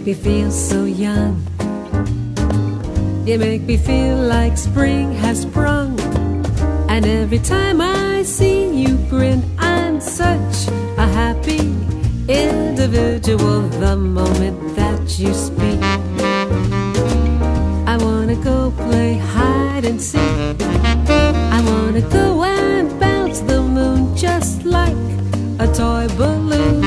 me feel so young. You make me feel like spring has sprung. And every time I see you grin, I'm such a happy individual the moment that you speak. I wanna go play hide and seek. I wanna go and bounce the moon just like a toy balloon.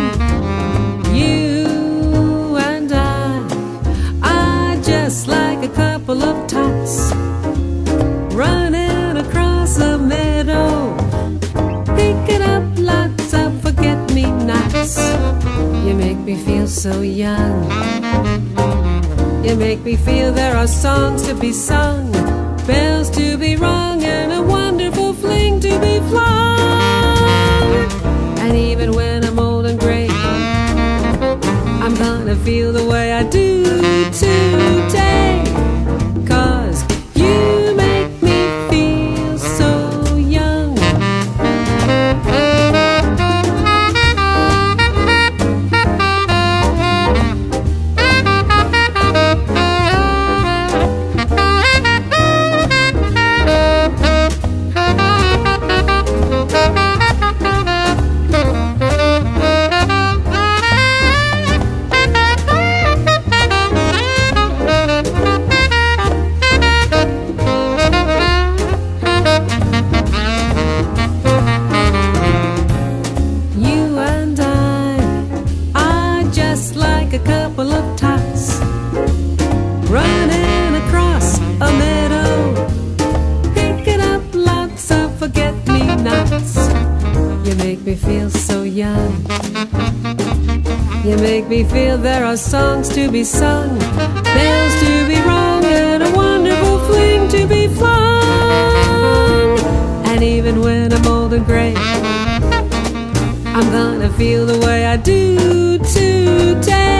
You and I are just like a couple of tots running across a meadow, picking up lots of forget-me-nots. You make me feel so young. You make me feel there are songs to be sung, bells to be rung, and a wonderful fling to be flung. And even when I'm old and gray, I'm gonna feel the way I do today. 'Cause you make me feel so young. A couple of tots running across a meadow, picking up lots of forget-me-nots. You make me feel so young. You make me feel there are songs to be sung, bells to be rung, and a wonderful fling to be flung. And even when I'm old and gray, I'm gonna feel the way I do today.